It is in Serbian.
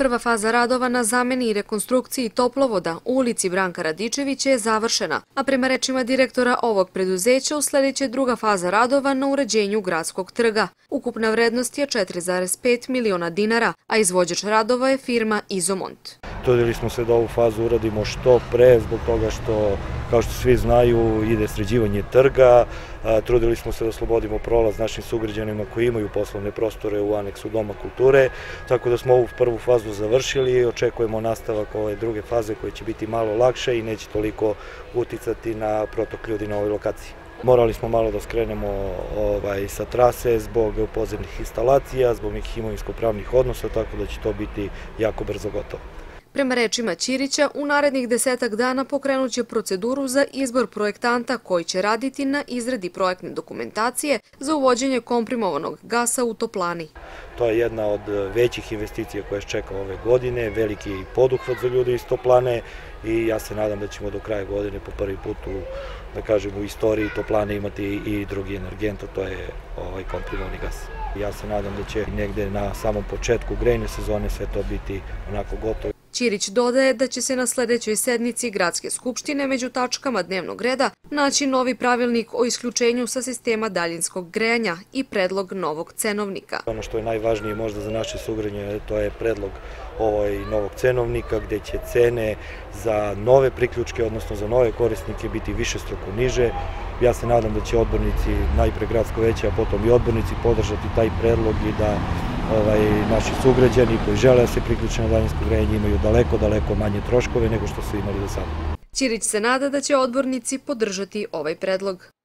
Prva faza radova na zameni i rekonstrukciji toplovoda u ulici Branka Radičevića je završena, a prema rečima direktora ovog preduzeća usledit druga faza radova na uređenju Gradskog trga. Ukupna vrednost je 4,5 miliona dinara, a izvođač radova je firma Izomont. Trudili smo se da ovu fazu uradimo što pre, zbog toga što, kao što svi znaju, ide sređivanje trga. Trudili smo se da oslobodimo prolaz našim sugrađanima koji imaju poslovne prostore u aneksu Doma kulture, tako da smo ovu prvu fazu završili i očekujemo nastavak ove druge faze koje će biti malo lakše i neće toliko uticati na protok ljudi na ovoj lokaciji. Morali smo malo da skrenemo sa trase zbog podzemnih instalacija, zbog nekih imovinsko-pravnih odnosa, tako da će to biti jako brzo gotovo. Prema rečima Ćirića, u narednih 10 dana pokrenut će proceduru za izbor projektanta koji će raditi na izradi projektne dokumentacije za uvođenje komprimovanog gasa u toplani. To je jedna od većih investicija koja se čeka ove godine, veliki poduhvat za ljude iz toplane i ja se nadam da ćemo do kraja godine po prvi put u istoriji toplane imati i drugi energent, a to je komprimovani gas. Ja se nadam da će negde na samom početku grejne sezone sve to biti onako gotovo. Ćirić dodaje da će se na sledećoj sednici Gradske skupštine među tačkama dnevnog reda naći novi pravilnik o isključenju sa sistema daljinskog grejanja i predlog novog cenovnika. Ono što je najvažnije možda za naše sugrađane, to je predlog novog cenovnika gde će cene za nove priključke, odnosno za nove korisnike biti višestruko niže. Ja se nadam da će odbornici, najpre gradsko veće, a potom i odbornici podržati taj predlog i da naši sugrađani koji žele da se priključe na daljinsko grejanje imaju daleko manje troškove nego što su imali do sada. Ćirić se nada da će odbornici podržati ovaj predlog.